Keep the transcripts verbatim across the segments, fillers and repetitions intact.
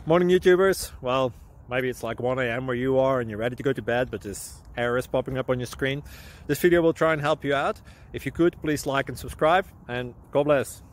Morning YouTubers. Well, maybe it's like one A M where you are and you're ready to go to bed, but this error is popping up on your screen. This video will try and help you out. If you could, please like and subscribe, and God bless.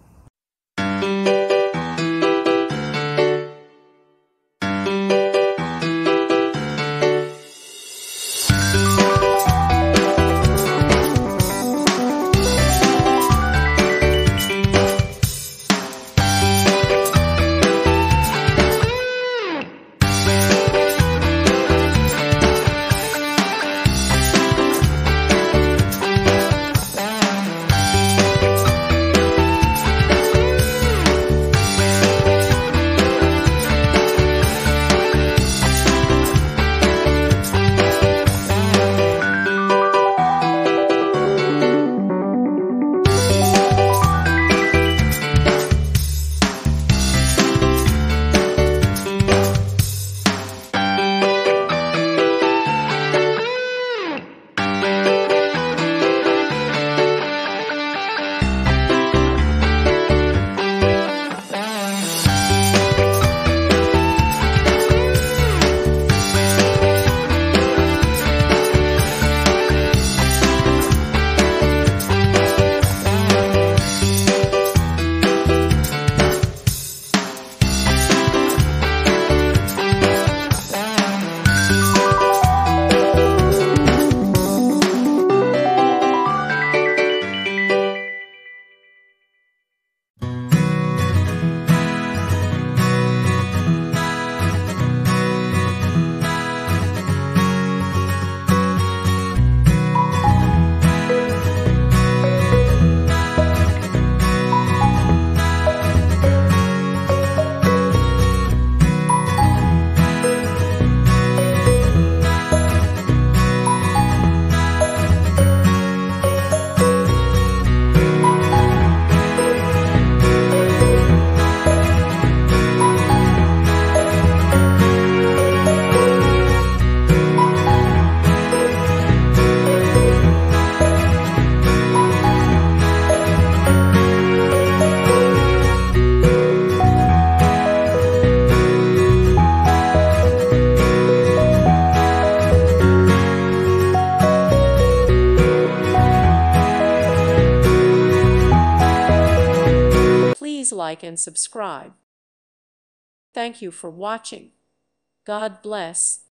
Please like and subscribe. Thank you for watching. God bless.